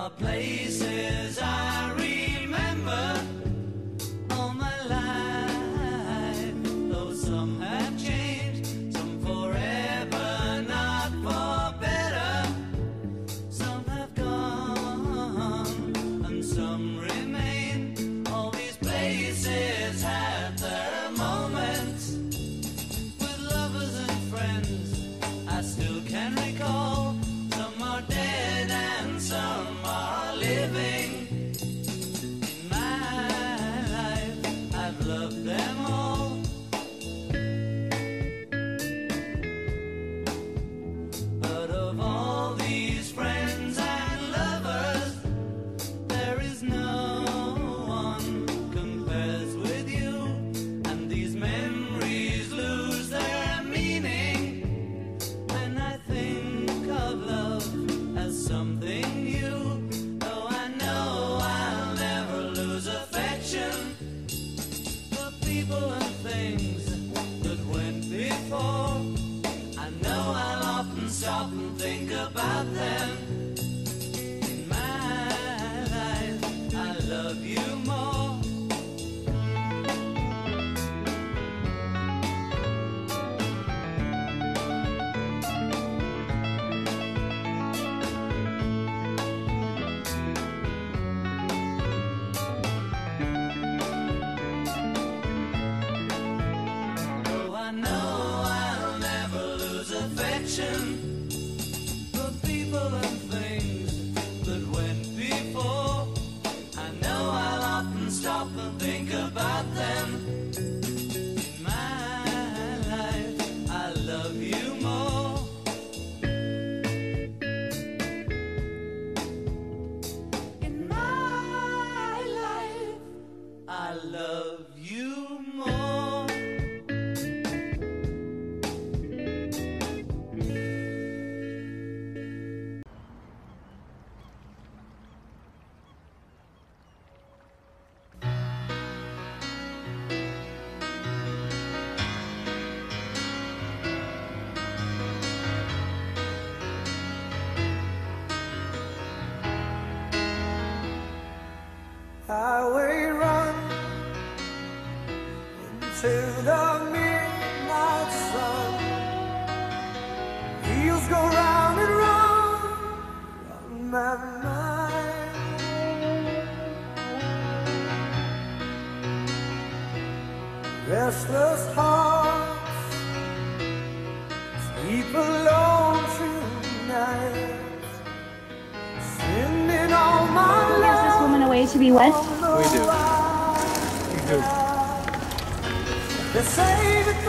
are places I remember all my life, though some have changed, some forever, not for better. Some have gone and some remain. All these places have their moments with lovers and friends I still can recall. Some are dead and some are living. In my life, I've loved them all. But of all these friends and lovers, there is no one compares with you. And these memories lose their meaning when I think of love as something new. Though I know I'll never lose affection for people and things that went before. I know I'll often stop and think about them. In my life, I love you more. Though I know I'll never lose affection for people and things that went before. I know I'll often stop and think about them. In my life, I love you more. In my life, I love you more. Highway run into the midnight sun. Wheels go round and round on my mind. Restless hearts sleep alone tonight, sending all my Is this woman away to be wed? We do. We do. They say that